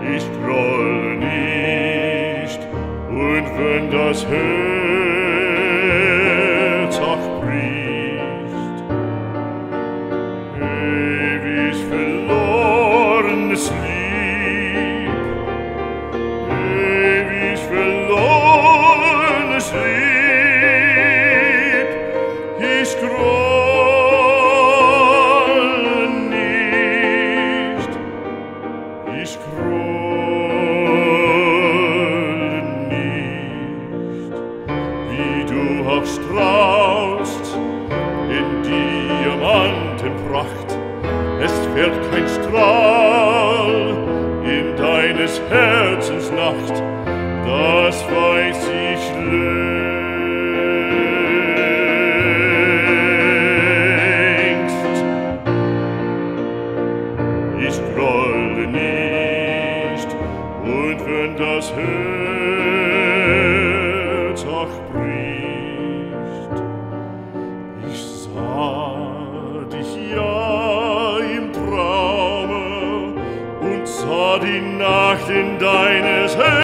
Ich grolle nicht, und wenn das Herz auch bricht, ewig verlorenes Lieb, ewig verlorenes Lieb, ich grolle nicht, ich grolle nicht, wie du auch strahlst in Diamantenpracht, es fällt kein Strahl in deines Herzens Nacht, das weiß ich längst. Ich grolle nicht, und wenn das Herz auch bricht, ich sah dich ja im Traume und sah die Nacht in deines Herz.